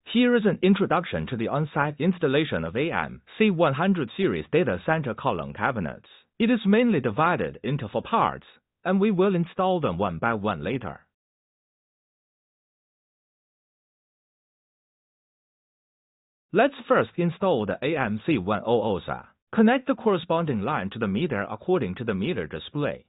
Here is an introduction to the on-site installation of AM-C100 series data center column cabinets. It is mainly divided into 4 parts, and we will install them one by one later. Let's first install the AM-C100. Connect the corresponding line to the meter according to the meter display.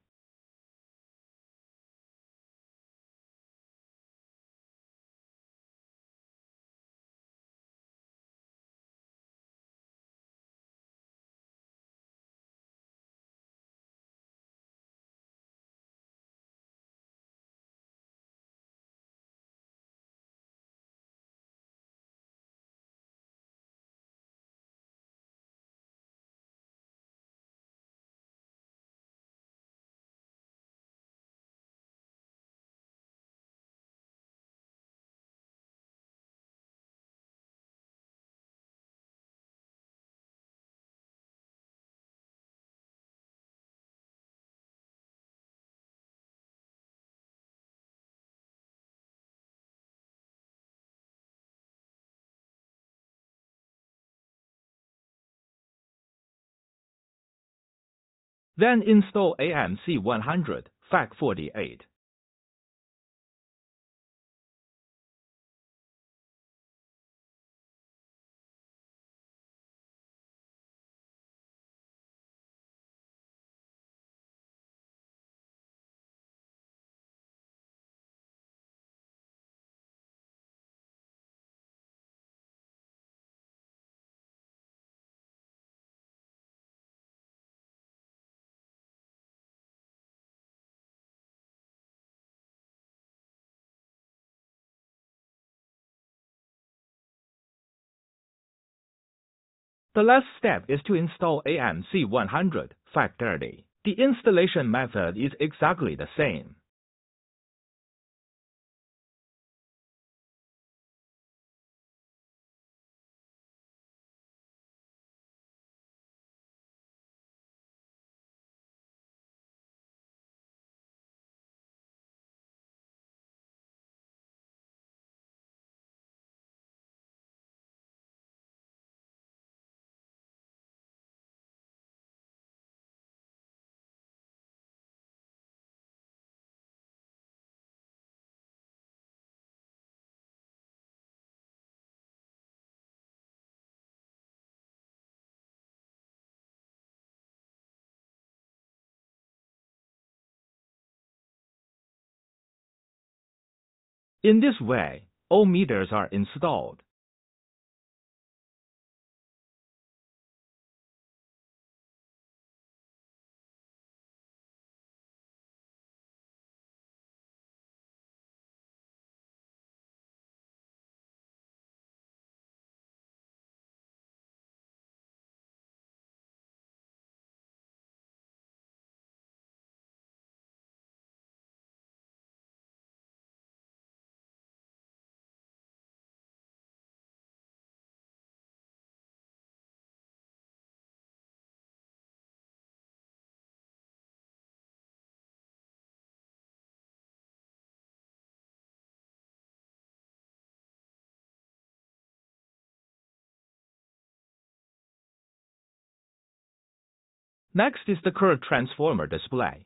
Then install AM-C100 FAC48. The last step is to install AM-C100 FAC30. The installation method is exactly the same. In this way, all meters are installed. Next is the current transformer display.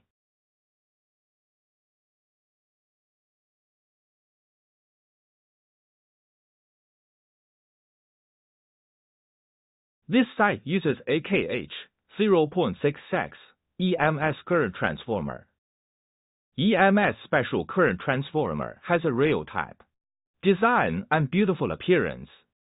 This site uses AKH 0.66 EMS current transformer. EMS special current transformer has a rail type. Design and beautiful appearance